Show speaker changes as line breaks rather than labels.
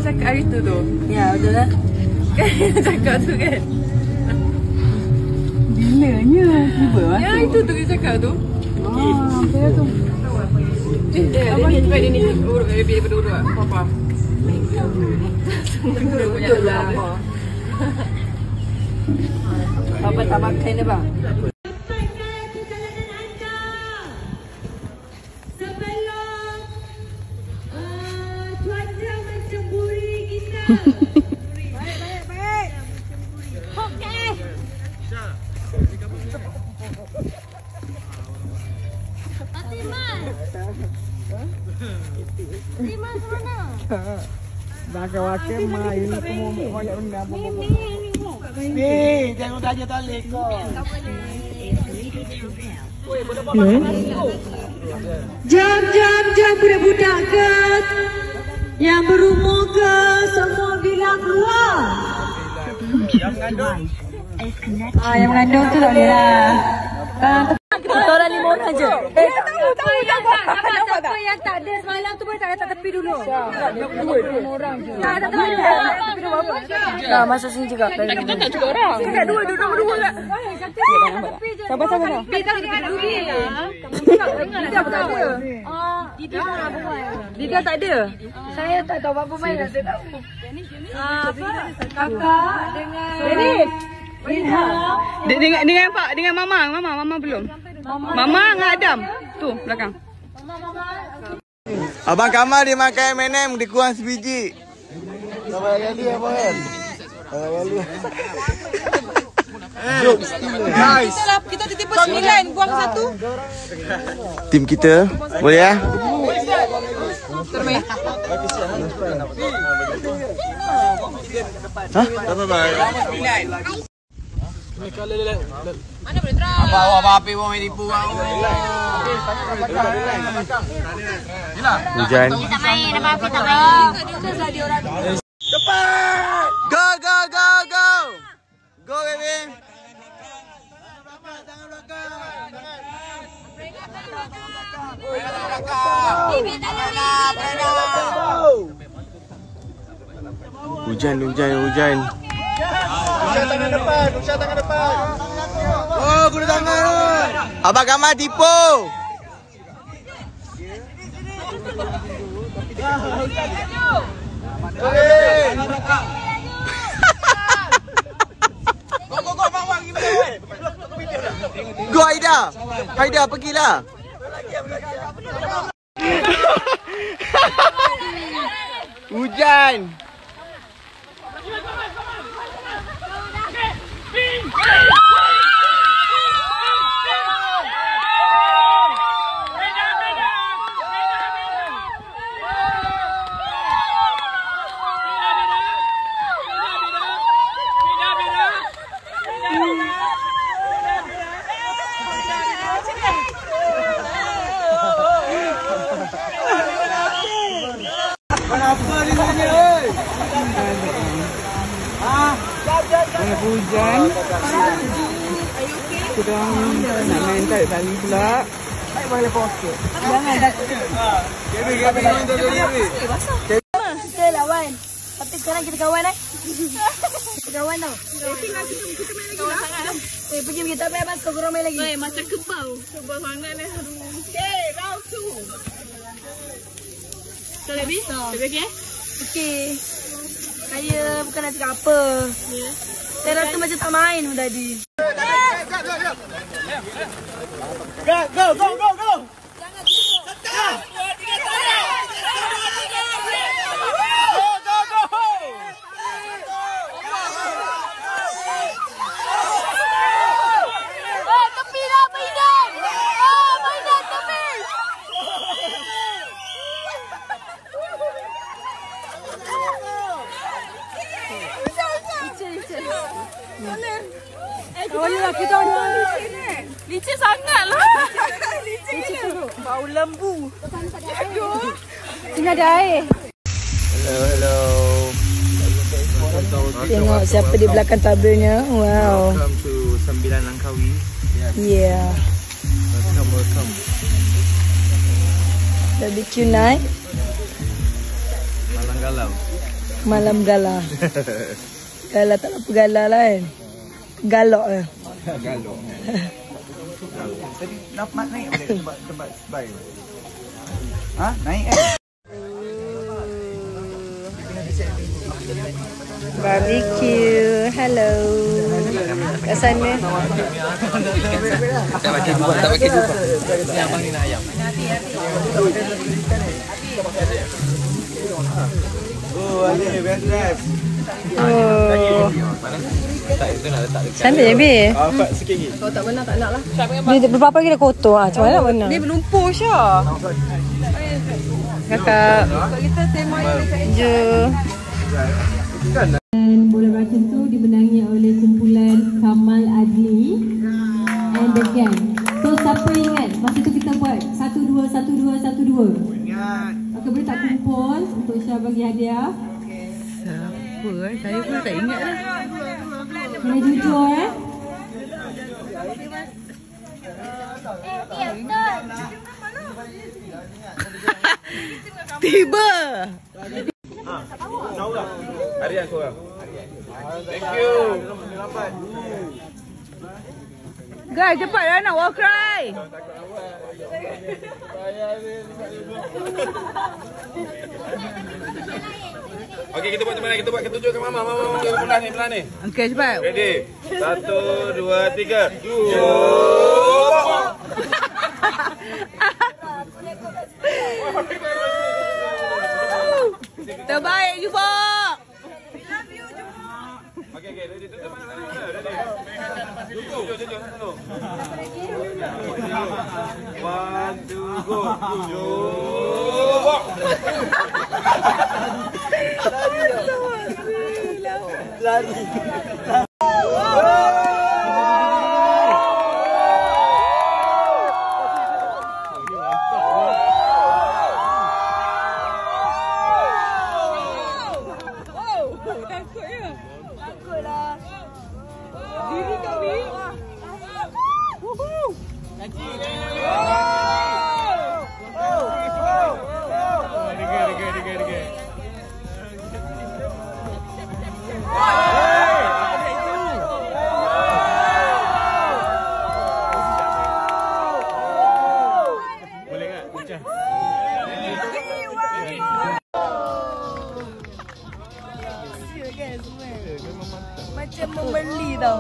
cakap hari tu tu.
Ya, betul lah.
Kan cakap tu kan.
Bilanya tiba lah.
Ya itu tu dia cakap tu.
Saya tu.
Dia cakap dia ni urut baby daripada urut papa.
Betul lah. Papa tak makan dah bang.
Baik. Okey. Fatimah. Fatimah mana?
Bakar-bakar main semua banyak benda.
Ni,
jangan tanya talik kau.
Jam budak-budak ke yang berumur ke semua bilang keluar.
Yang mengandung.
Yang mengandung tu tak boleh lah.
Kita orang 5 orang je.
Tahu siapa yang tak ada semalam tu boleh tak letak tepi dulu.
Dua orang je.
Tak tepi dulu.
Nah, masuk sini juga.
Kita tak cukup orang.
Kita dua tak.
Sama-sama dah.
Kita dulu ni.
Lidah tak ada. Lidah tak ada.
Saya tak tahu apa main. Saya tahu. Kakak dengan
Dengan Pak, dengan Mama belum. Mama dengan Adam. Tu belakang.
Abang Kamal dia makan M&M, dia kurang sebiji. Sampai kali apa kan? Guys,
Kita tiba 9 buang 1.
tim kita boleh ya? Hah?
Mana boleh try?
Apa api wong main tipu kau. Hujan.
tak main, nama api tak main.
Cepat! Go go go go. Go baby. Hujan. Usah tangan depan. Oh, guna tangan. Abang Kamal tipu. Go Haida pergilah. Hujan.
Hujan. Kita nak main tarik tali pula.
Boleh poket.
Jangan dah. Kita lawan. Tapi sekarang kita kawan Kita kawan tau. Kita kawan sangat. Pergi kita main masuk ke ramai lagi.
Macam kebau. Kebau sangat ni. Okey, round 2. So, Debbie? Okey?
Okey. Saya bukan nak cakap apa. Saya rasa macam tak main tadi.
Go.
Licin sangat lah. Licin tu. Bau lembu.
Sini ada air.
Hello.
Tengok siapa di belakang tabelnya. Wow.
Welcome to Sembilan Langkawi.
Yeah.
Welcome.
Barbecue night.
Malang galau.
Malam galah. Galah tak apa galah lah kan. Galok lah.
Galok. Tadi dapat naik tempat baik. Ha? Naik kan?
Barbecue. Hello. Kat sana.
Tak pakai dua. Ni abang ni nak ayam.
Oh, ada best.
Oh.
Tak, itu nak letak dekat.
Cantik je, Bi.
Dapat sikit lagi.
Kalau tak benar tak nak lah.
Dia beberapa lagi dah kotor. Macam mana nak benar?
Dia berlumpur Syah.
Kakak.
Kita sembang yang dekat
Jom.
Dan bola racun tu dimenangi oleh kumpulan Kamal Adli and the gang. So siapa ingat masa tu kita buat 1-2 1-2 1-2. Ingat. Okey, boleh tak kumpul untuk Syah bagi hadiah?
Siapa Saya pun tak ingat lah.
Kena jujur
Tiba.
Harian korang. Thank you.
Guys, cepat lah nak war cry.
Okey, kita buat macam mana? Kita buat, kita tunjukkan Mama. Mama belah ni.
Okey, cepat.
Ready? 1, 2, 3.
Terbaik Jufo.
Okey, ready. Tutup mana? Ready. Tunjuk satu. 1, 2, go.
Macam membeli tau.